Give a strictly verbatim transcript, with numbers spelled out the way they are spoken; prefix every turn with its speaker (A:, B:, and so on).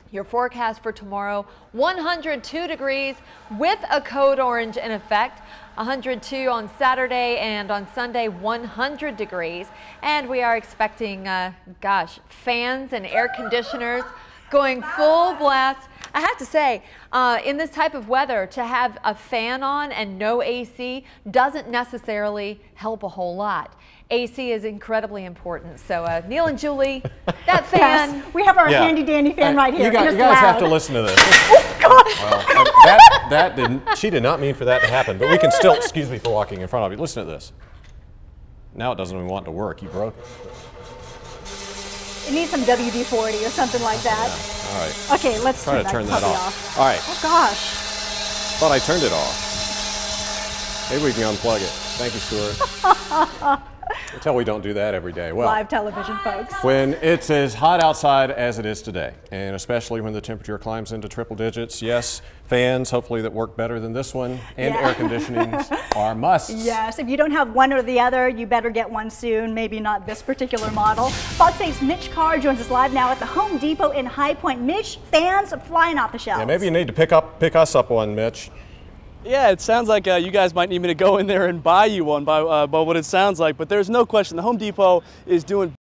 A: Your forecast for tomorrow, one hundred two degrees with a code orange in effect. one hundred two on Saturday, and on Sunday one hundred degrees. And we are expecting, uh, gosh, fans and air conditioners going full blast. I have to say, uh, in this type of weather, to have a fan on and no A C doesn't necessarily help a whole lot. A C is incredibly important. So uh, Neil and Julie, that fan.
B: Yes, we have our
C: yeah.
B: handy dandy fan right here.
C: You, got, you guys
B: loud.
C: have to listen to this.
B: Oh, God.
C: Well, uh, that, that didn't, she did not mean for that to happen, but we can still, excuse me for walking in front of you. Listen to this. Now it doesn't even want to work. You broke it.
B: It needs some W D forty or something like that.
C: Yeah. All right.
B: Okay, let's
C: Try
B: turn,
C: to turn
B: that,
C: that off.
B: off.
C: All right.
B: Oh, gosh.
C: Thought I turned it off. Maybe we can unplug it. Thank you, Stuart. Until we don't do that every day. Well,
B: live television, folks.
C: When it's as hot outside as it is today, and especially when the temperature climbs into triple digits, yes, fans, hopefully that work better than this one, and
B: Yeah.
C: air conditioning are musts.
B: Yes, if you don't have one or the other, you better get one soon, maybe not this particular model. Fox eight's Mitch Carr joins us live now at the Home Depot in High Point. Mitch, fans are flying off the shelves.
C: Yeah, maybe you need to pick up, pick us up one, Mitch.
D: Yeah, it sounds like uh, you guys might need me to go in there and buy you one by, uh, by what it sounds like, but there's no question the Home Depot is doing